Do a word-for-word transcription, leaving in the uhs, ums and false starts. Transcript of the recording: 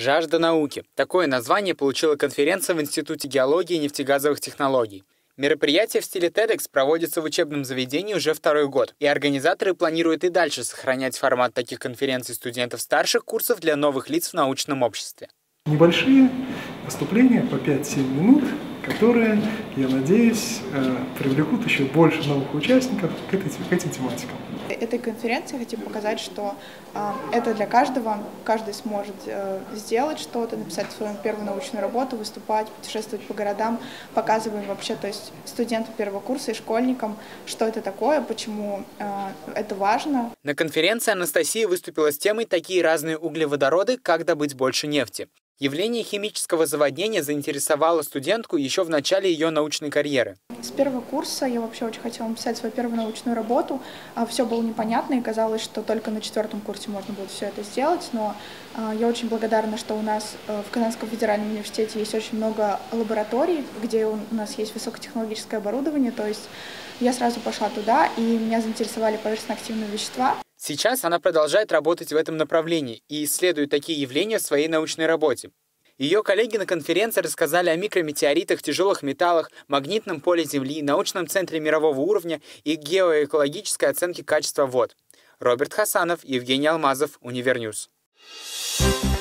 Жажда науки. Такое название получила конференция в Институте геологии и нефтегазовых технологий. Мероприятие в стиле TEDx проводится в учебном заведении уже второй год, и организаторы планируют и дальше сохранять формат таких конференций студентов старших курсов для новых лиц в научном обществе. Небольшие выступления по пять-семь минут, которые, я надеюсь, привлекут еще больше новых участников к, этой, к этим тематикам. Этой конференции хотим показать, что э, это для каждого, каждый сможет э, сделать что-то, написать свою первую научную работу, выступать, путешествовать по городам, показываем вообще, то есть студентам первого курса и школьникам, что это такое, почему э, это важно. На конференции Анастасия выступила с темой «Такие разные углеводороды, как добыть больше нефти». Явление химического заводнения заинтересовало студентку еще в начале ее научной карьеры. С первого курса я вообще очень хотела написать свою первую научную работу. Все было непонятно, и казалось, что только на четвертом курсе можно будет все это сделать. Но я очень благодарна, что у нас в Казанском федеральном университете есть очень много лабораторий, где у нас есть высокотехнологическое оборудование. То есть я сразу пошла туда, и меня заинтересовали поверхностно-активные вещества. Сейчас она продолжает работать в этом направлении и исследует такие явления в своей научной работе. Ее коллеги на конференции рассказали о микрометеоритах, тяжелых металлах, магнитном поле Земли, научном центре мирового уровня и геоэкологической оценке качества вод. Роберт Хасанов, Евгений Алмазов, Универньюз.